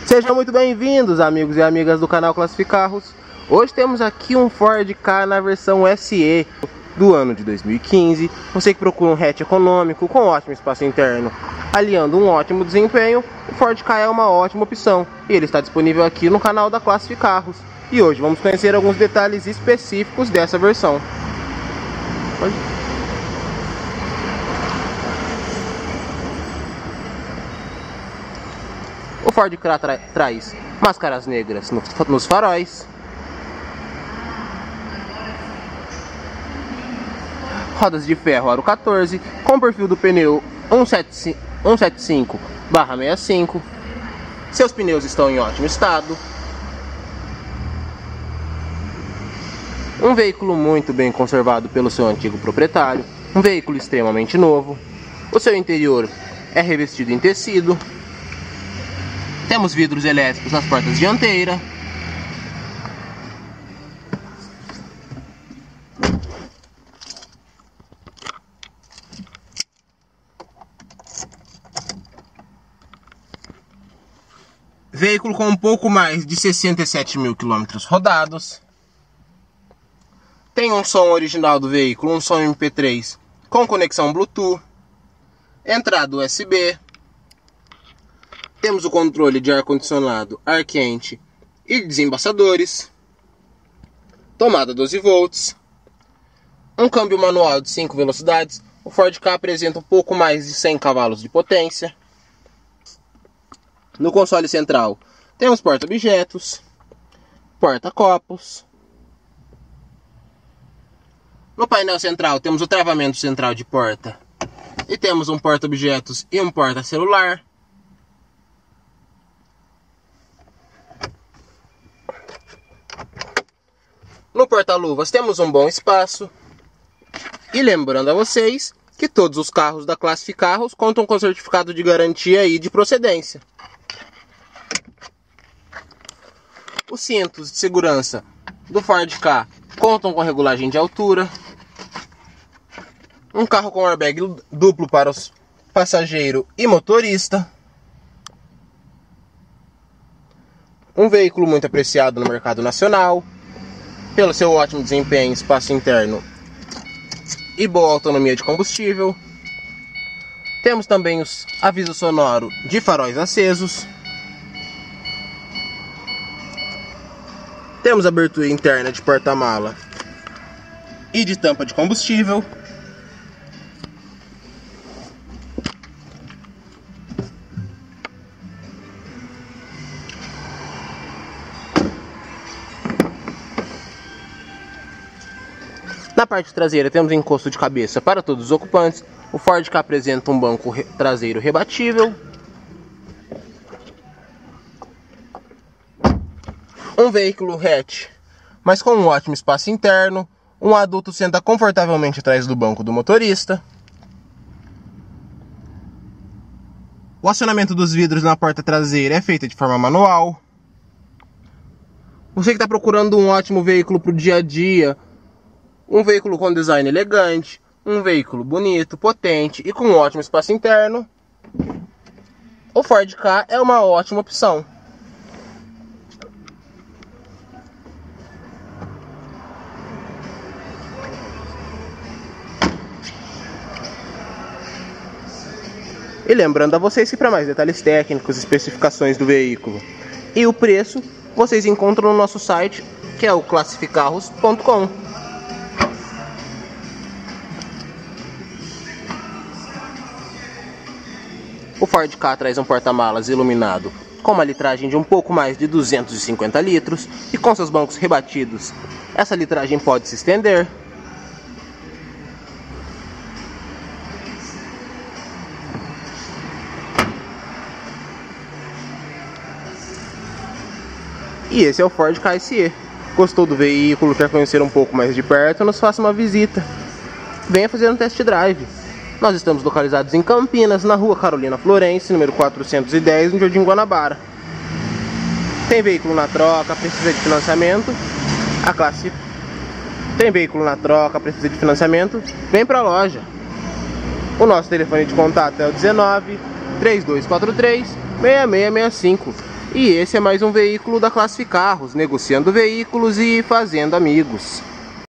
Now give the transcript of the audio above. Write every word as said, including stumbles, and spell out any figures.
Sejam muito bem-vindos, amigos e amigas do canal Classificarros. Hoje temos aqui um Ford Ka na versão S E do ano de dois mil e quinze. Você que procura um hatch econômico com ótimo espaço interno, aliando um ótimo desempenho, o Ford Ka é uma ótima opção. E ele está disponível aqui no canal da Classificarros. E hoje vamos conhecer alguns detalhes específicos dessa versão. Pode... O Ford Ka tra traz máscaras negras no, nos faróis, rodas de ferro aro quatorze, com perfil do pneu cento e setenta e cinco barra sessenta e cinco. Seus pneus estão em ótimo estado. Um veículo muito bem conservado pelo seu antigo proprietário. Um veículo extremamente novo. O seu interior é revestido em tecido. Temos vidros elétricos nas portas dianteiras. Veículo com um pouco mais de sessenta e sete mil quilômetros rodados. Tem um som original do veículo, um som M P três com conexão Bluetooth. Entrada U S B. Temos o controle de ar-condicionado, ar quente e desembaçadores. Tomada doze volts. Um câmbio manual de cinco velocidades. O Ford Ka apresenta um pouco mais de cem cavalos de potência. No console central temos porta-objetos, porta-copos. No painel central temos o travamento central de porta. E temos um porta-objetos e um porta-celular. No porta-luvas temos um bom espaço. E lembrando a vocês que todos os carros da Classificarros contam com certificado de garantia e de procedência. Os cintos de segurança do Ford Ka contam com regulagem de altura. Um carro com airbag duplo para os passageiro e motorista. Um veículo muito apreciado no mercado nacional pelo seu ótimo desempenho, espaço interno e boa autonomia de combustível. Temos também os avisos sonoros de faróis acesos. Temos abertura interna de porta-mala e de tampa de combustível. Na parte traseira temos encosto de cabeça para todos os ocupantes. O Ford Ka apresenta um banco re traseiro rebatível. Um veículo hatch, mas com um ótimo espaço interno. Um adulto senta confortavelmente atrás do banco do motorista. O acionamento dos vidros na porta traseira é feito de forma manual. Você que está procurando um ótimo veículo para o dia a dia, um veículo com design elegante, um veículo bonito, potente e com um ótimo espaço interno, o Ford Ka é uma ótima opção. E lembrando a vocês que para mais detalhes técnicos, especificações do veículo e o preço, vocês encontram no nosso site, que é o classificarros ponto com. O Ford Ka traz um porta-malas iluminado com uma litragem de um pouco mais de duzentos e cinquenta litros e com seus bancos rebatidos. Essa litragem pode se estender. E esse é o Ford Ka S E. Gostou do veículo, quer conhecer um pouco mais de perto? Nos faça uma visita. Venha fazer um test drive. Nós estamos localizados em Campinas, na rua Carolina Florence, número quatrocentos e dez, no Jardim Guanabara. Tem veículo na troca, precisa de financiamento? A classe... Tem veículo na troca, precisa de financiamento? Vem pra loja. O nosso telefone de contato é o dezenove, três dois quatro três, seis seis seis cinco. E esse é mais um veículo da Classe Carros, negociando veículos e fazendo amigos.